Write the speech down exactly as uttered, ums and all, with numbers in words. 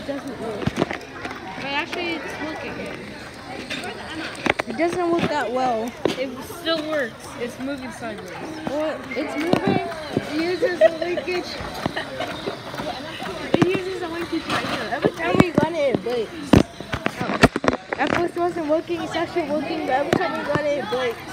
it doesn't work. But actually, it's working. It doesn't work that well. It still works. It's moving sideways. Well, it's moving. It uses a linkage. It uses a linkage right here. Every time we run it, it breaks. At first it wasn't working. It's actually working, but every time we run it, it breaks.